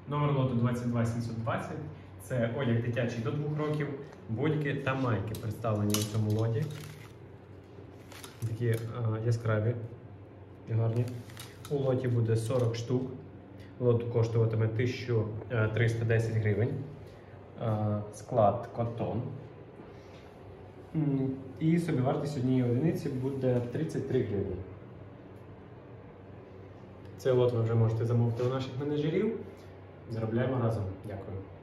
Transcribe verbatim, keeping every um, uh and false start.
Номер лоту двадцять два сімсот двадцять. Це одяг дитячий до двох років, бодьки та майки представлені у цьому лоті. Такі а, яскраві і гарні. У лоті буде сорок штук. Лот коштуватиме тисяча триста десять гривень. А, склад котон. І собівартість однієї одиниці буде тридцять три гривні. Цей лот ви вже можете замовити у наших менеджерів. Заробляємо разом. Дякую.